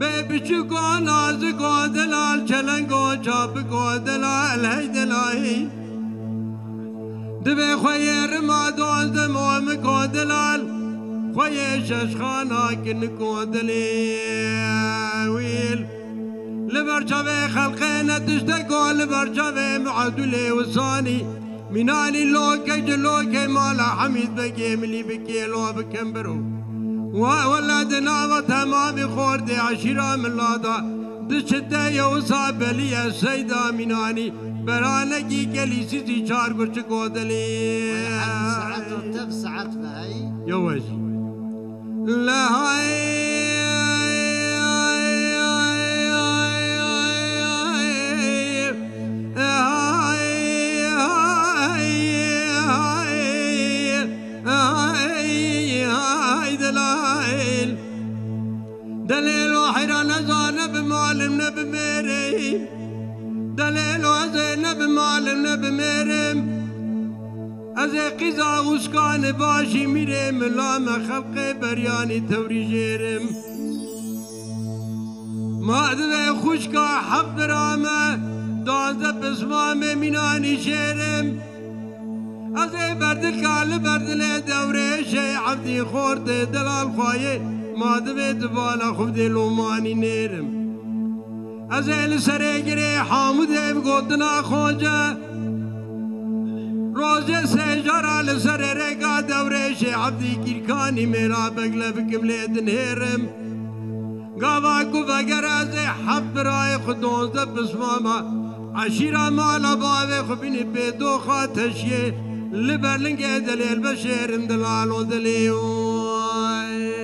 بچکو نازکو دلال چلنگو چاپکو دلال هی دلاهی دبی خوی رمادان دموم کو دلال خوی ششخانا کنکو دلیل لبرچاوی خلقنا تشتكو لبرچاوی معدولي وصاني مناني لوكي جلوكي مالا حميد بكي ملي بكي لو بكمبرو وولدنا وتمام خوردي عشيرة من لادا دشتا يوصاب لي السيدة مناني برانكي كليسي چار گرچ گودلي ساعات رتب ساعات بهاي يوش لا هاي دليل وحيران زانب معلم نب ميرم دليل وزينب معلم نب ميرم ازي قزا وسكان باشي ميرم لام خلق برياني توري جيرم ما ادوي خوشكا حب رامه دانزه بسمامه ميناني شيرم ازي بردكال بردله دوري شي عبدي خورد دلال خوايه ما دوید بالا خوب دلومانی نیرم از ایل سره گره حامد اب گودنا خوجه روزه سجارا لسره رگا دوره شه عبدی کیرکانی میرا بگله بکمله دنهرم گاوا کو وگر از حب رای خدونزده بسماما عشیرا مالا باوه خوبینی بیدو خاتشیه لبرلنگ دلیل بشیرم دلالو دلیوی